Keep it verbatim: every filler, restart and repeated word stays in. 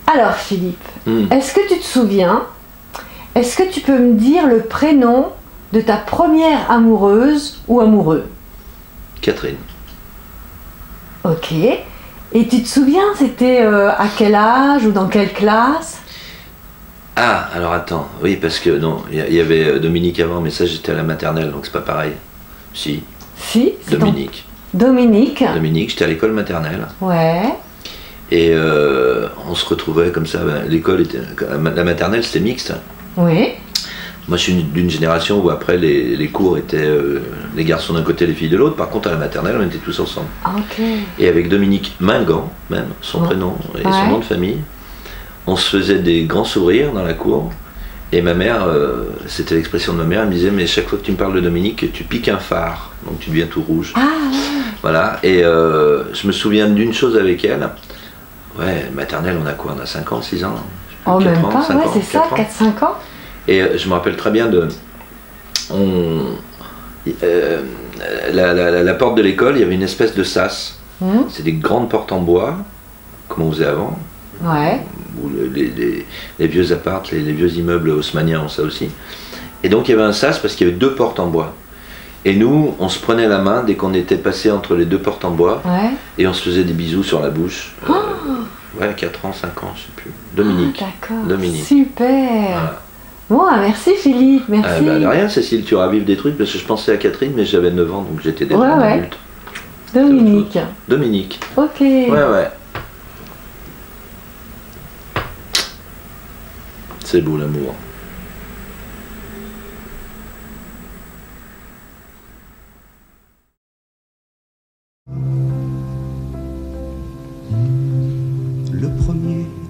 Alors Philippe, Mm. est-ce que tu te souviens, est-ce que tu peux me dire le prénom de ta première amoureuse ou amoureux? Catherine. Ok. Et tu te souviens, c'était euh, à quel âge ou dans quelle classe? Ah, alors attends, oui, parce que non, il y, y avait Dominique avant, mais ça j'étais à la maternelle, donc c'est pas pareil. Si, Si, c'est ton- Dominique. Dominique. Dominique, j'étais à l'école maternelle. Ouais. Et euh, on se retrouvait comme ça, ben, l'école était, la maternelle c'était mixte. Oui. Moi je suis d'une génération où après les, les cours étaient euh, les garçons d'un côté, les filles de l'autre. Par contre à la maternelle on était tous ensemble. Ok. Et avec Dominique Mingan, même, son Ouais. prénom et Ouais. son nom de famille, on se faisait des grands sourires dans la cour. Et ma mère, euh, c'était l'expression de ma mère, elle me disait mais chaque fois que tu me parles de Dominique, tu piques un phare, donc tu deviens tout rouge. Ah ouais. Voilà, et euh, je me souviens d'une chose avec elle. Ouais, maternelle, on a quoi? On a cinq ans, six ans? Oh, quatre même ans, pas, cinq ouais, ans, c'est ça, quatre ans. quatre cinq ans. Et euh, je me rappelle très bien de. On, euh, la, la- la- la porte de l'école, il y avait une espèce de sas. Hmm. C'est des grandes portes en bois, comme on faisait avant. Ouais. Ou le- les, les- les vieux apparts, les, les vieux immeubles haussmanniens ont ça aussi. Et donc il y avait un sas parce qu'il y avait deux portes en bois. Et nous, on se prenait la main dès qu'on était passé entre les deux portes en bois. Ouais. Et on se faisait des bisous sur la bouche. Euh, ouais, quatre ans, cinq ans, je sais plus. Dominique. Ah, d'accord. Dominique. Super. Voilà. Bon, ah, merci Philippe, merci. Ah, bah, de rien, Cécile, tu ravives des trucs parce que je pensais à Catherine, mais j'avais neuf ans donc j'étais déjà Ouais, un ouais. adulte. Dominique. Dominique. Ok. Ouais, ouais. C'est beau l'amour. Le premier